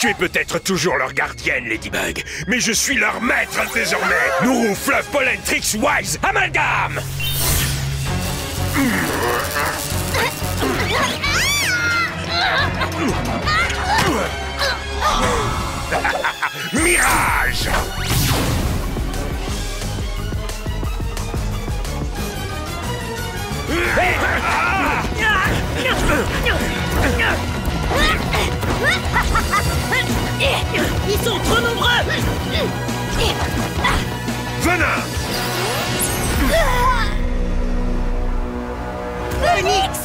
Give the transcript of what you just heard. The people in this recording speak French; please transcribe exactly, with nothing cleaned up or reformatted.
Tu es peut-être toujours leur gardienne, Ladybug, mais je suis leur maître désormais. Nourou, Fluff, Pollen, Trix, Wise, Amalgame. Mirage. Ils sont trop nombreux. Venin. Phoenix.